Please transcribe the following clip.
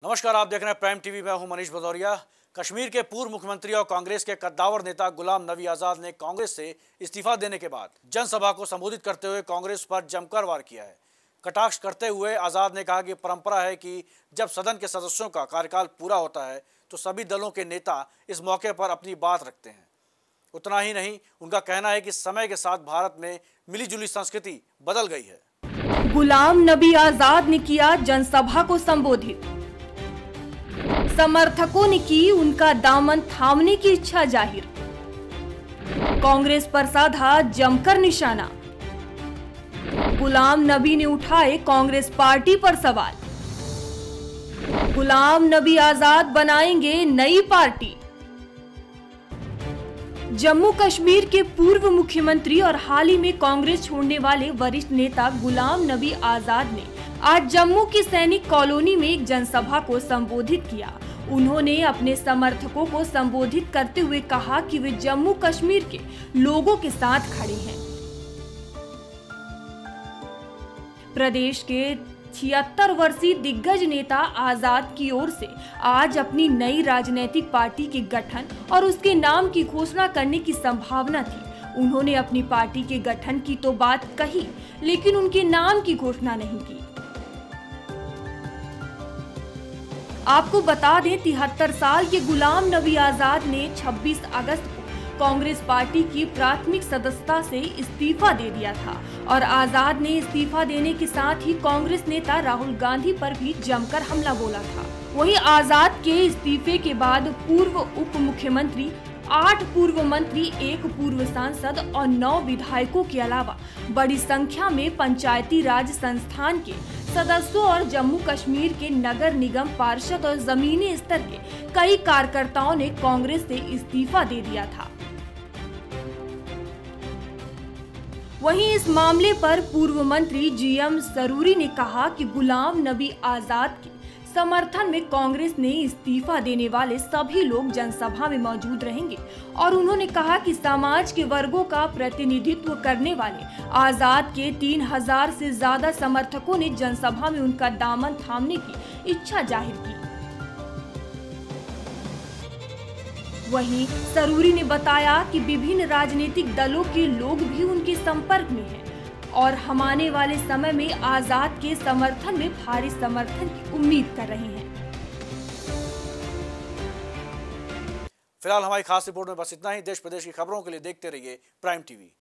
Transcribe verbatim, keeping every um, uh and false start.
नमस्कार, आप देख रहे हैं प्राइम टीवी। मैं हूं मनीष भदौरिया। कश्मीर के पूर्व मुख्यमंत्री और कांग्रेस के कद्दावर नेता गुलाम नबी आजाद ने कांग्रेस से इस्तीफा देने के बाद जनसभा को संबोधित करते हुए कांग्रेस पर जमकर वार किया है। कटाक्ष करते हुए आजाद ने कहा कि परंपरा है कि जब सदन के सदस्यों का कार्यकाल पूरा होता है तो सभी दलों के नेता इस मौके पर अपनी बात रखते हैं। उतना ही नहीं, उनका कहना है कि समय के साथ भारत में मिलीजुली संस्कृति बदल गई है। गुलाम नबी आजाद ने किया जनसभा को संबोधित। समर्थकों ने की उनका दामन थामने की इच्छा जाहिर। कांग्रेस पर साधा जमकर निशाना। गुलाम नबी ने उठाए कांग्रेस पार्टी पर सवाल। गुलाम नबी आजाद बनाएंगे नई पार्टी। जम्मू कश्मीर के पूर्व मुख्यमंत्री और हाल ही में कांग्रेस छोड़ने वाले वरिष्ठ नेता गुलाम नबी आजाद ने आज जम्मू की सैनिक कॉलोनी में एक जनसभा को संबोधित किया। उन्होंने अपने समर्थकों को संबोधित करते हुए कहा कि वे जम्मू कश्मीर के लोगों के साथ खड़े हैं। प्रदेश के छिहत्तर वर्षीय दिग्गज नेता आजाद की ओर से आज अपनी नई राजनीतिक पार्टी के गठन और उसके नाम की घोषणा करने की संभावना थी। उन्होंने अपनी पार्टी के गठन की तो बात कही, लेकिन उनके नाम की घोषणा नहीं की। आपको बता दें, तिहत्तर साल के गुलाम नबी आजाद ने छब्बीस अगस्त को कांग्रेस पार्टी की प्राथमिक सदस्यता से इस्तीफा दे दिया था और आजाद ने इस्तीफा देने के साथ ही कांग्रेस नेता राहुल गांधी पर भी जमकर हमला बोला था। वहीं आजाद के इस्तीफे के बाद पूर्व उप मुख्यमंत्री, आठ पूर्व मंत्री, एक पूर्व सांसद और नौ विधायकों के अलावा बड़ी संख्या में पंचायती राज संस्थान के सदस्यों और जम्मू कश्मीर के नगर निगम पार्षद और जमीनी स्तर के कई कार्यकर्ताओं ने कांग्रेस से इस्तीफा दे दिया था। वहीं इस मामले पर पूर्व मंत्री जीएम सरूरी ने कहा कि गुलाम नबी आजाद के समर्थन में कांग्रेस ने इस्तीफा देने वाले सभी लोग जनसभा में मौजूद रहेंगे और उन्होंने कहा कि समाज के वर्गों का प्रतिनिधित्व करने वाले आजाद के तीन हजार से ज्यादा समर्थकों ने जनसभा में उनका दामन थामने की इच्छा जाहिर की। वहीं सरूरी ने बताया कि विभिन्न राजनीतिक दलों के लोग भी उनके संपर्क में हैं और हम आने वाले समय में आजाद के समर्थन में भारी समर्थन की उम्मीद कर रहे हैं। फिलहाल हमारी खास रिपोर्ट में बस इतना ही। देश प्रदेश की खबरों के लिए देखते रहिए प्राइम टीवी।